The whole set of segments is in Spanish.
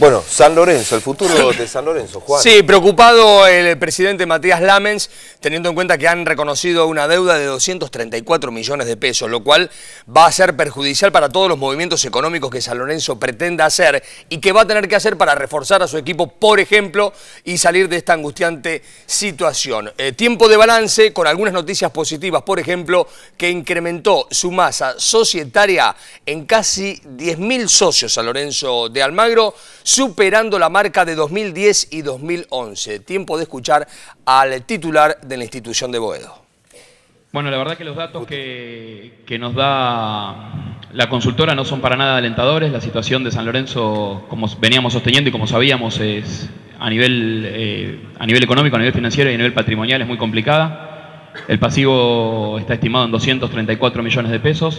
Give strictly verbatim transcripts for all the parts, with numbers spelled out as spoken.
Bueno, San Lorenzo, el futuro de San Lorenzo, Juan. Sí, preocupado el presidente Matías Lamens, teniendo en cuenta que han reconocido una deuda de doscientos treinta y cuatro millones de pesos, lo cual va a ser perjudicial para todos los movimientos económicos que San Lorenzo pretenda hacer y que va a tener que hacer para reforzar a su equipo, por ejemplo, y salir de esta angustiante situación. Eh, tiempo de balance con algunas noticias positivas, por ejemplo, que incrementó su masa societaria en casi diez mil socios San Lorenzo de Almagro, superando la marca de dos mil diez y dos mil once. Tiempo de escuchar al titular de la institución de Boedo. Bueno, la verdad que los datos que, que nos da la consultora no son para nada alentadores. La situación de San Lorenzo, como veníamos sosteniendo y como sabíamos, es a nivel, eh, a nivel económico, a nivel financiero y a nivel patrimonial es muy complicada. El pasivo está estimado en doscientos treinta y cuatro millones de pesos.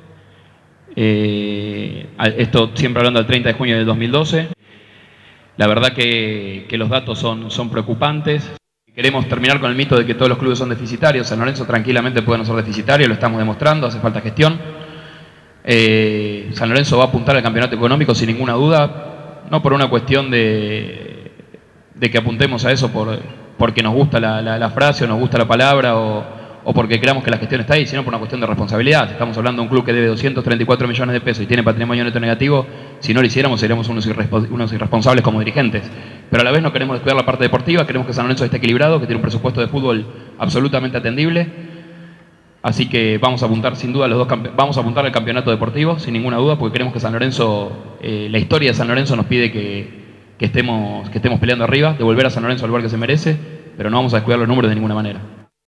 Eh, esto siempre hablando del treinta de junio del dos mil doce. La verdad que, que los datos son, son preocupantes. Queremos terminar con el mito de que todos los clubes son deficitarios. San Lorenzo tranquilamente puede no ser deficitario, lo estamos demostrando, hace falta gestión. Eh, San Lorenzo va a apuntar al campeonato económico sin ninguna duda, no por una cuestión de, de que apuntemos a eso por, porque nos gusta la, la, la frase o nos gusta la palabra o, o porque creamos que la gestión está ahí, sino por una cuestión de responsabilidad. Estamos hablando de un club que debe doscientos treinta y cuatro millones de pesos y tiene patrimonio neto negativo. Si no lo hiciéramos, seríamos unos, irrespo unos irresponsables como dirigentes. Pero a la vez no queremos descuidar la parte deportiva, queremos que San Lorenzo esté equilibrado, que tiene un presupuesto de fútbol absolutamente atendible. Así que vamos a apuntar sin duda a los dos vamos a apuntar al campeonato deportivo, sin ninguna duda, porque queremos que San Lorenzo, eh, la historia de San Lorenzo nos pide que, que, estemos, que estemos peleando arriba, devolver a San Lorenzo al lugar que se merece, pero no vamos a descuidar los números de ninguna manera.